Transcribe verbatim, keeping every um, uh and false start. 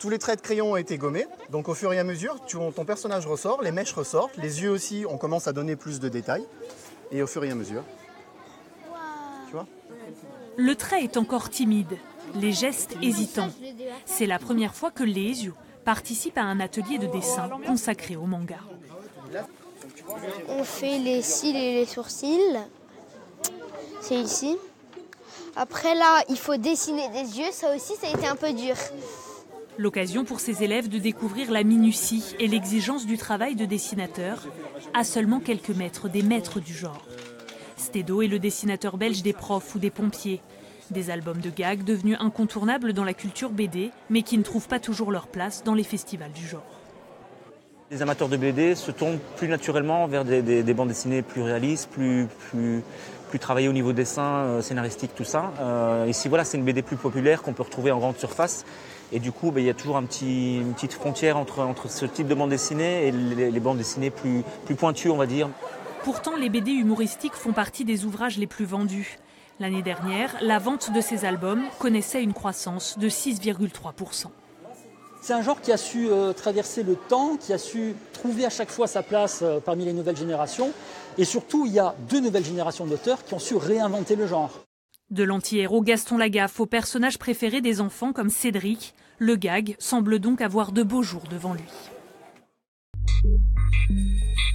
Tous les traits de crayon ont été gommés, donc au fur et à mesure, tu, ton personnage ressort, les mèches ressortent, les yeux aussi, on commence à donner plus de détails, et au fur et à mesure. Tu vois ? Le trait est encore timide, les gestes hésitants. C'est la première fois que Lézio participe à un atelier de dessin consacré au manga. On fait les cils et les sourcils, c'est ici. Après là, il faut dessiner des yeux, ça aussi ça a été un peu dur. L'occasion pour ces élèves de découvrir la minutie et l'exigence du travail de dessinateur, à seulement quelques mètres des maîtres du genre. Stédo est le dessinateur belge des profs ou des pompiers. Des albums de gags devenus incontournables dans la culture B D, mais qui ne trouvent pas toujours leur place dans les festivals du genre. Les amateurs de B D se tournent plus naturellement vers des, des, des bandes dessinées plus réalistes, plus, plus, plus travaillées au niveau dessin, euh, scénaristique, tout ça. Euh, ici, voilà, c'est une B D plus populaire qu'on peut retrouver en grande surface. Et du coup, ben, il y a toujours un petit, une petite frontière entre, entre ce type de bande dessinée et les, les bandes dessinées plus, plus pointues, on va dire. Pourtant, les B D humoristiques font partie des ouvrages les plus vendus. L'année dernière, la vente de ces albums connaissait une croissance de six virgule trois pour cent. C'est un genre qui a su euh, traverser le temps, qui a su trouver à chaque fois sa place euh, parmi les nouvelles générations. Et surtout, il y a deux nouvelles générations d'auteurs qui ont su réinventer le genre. De l'anti-héros Gaston Lagaffe au personnage préféré des enfants comme Cédric, le gag semble donc avoir de beaux jours devant lui.